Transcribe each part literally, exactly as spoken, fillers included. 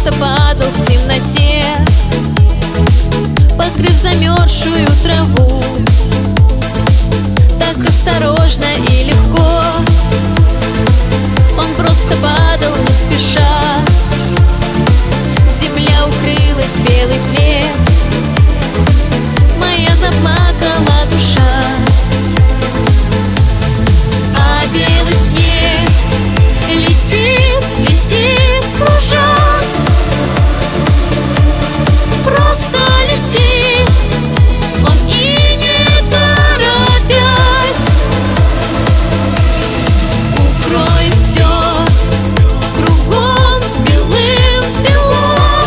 просто падал в темноте, покрыв замерзшую траву. Так осторожно и легко он просто падал не спеша. Земля укрылась в белый плед, моя заплакала душа. А белый снег летит, летит, кружась, просто летит он и не торопясь. Укрой все кругом белым-бело,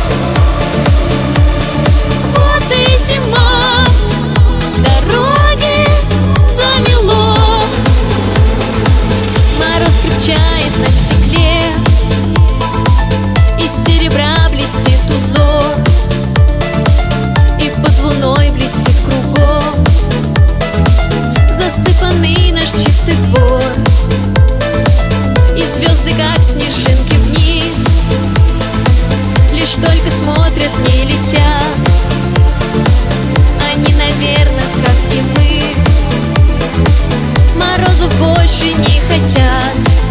вот и зима, дороги замело. Мороз крепчает на стекле, из серебра блестит узор, и под луной блестит кругом засыпанный наш чистый двор. И звезды, как снежинки, вниз лишь только смотрят, не летят. Они, наверное, как и мы, морозов больше не хотят.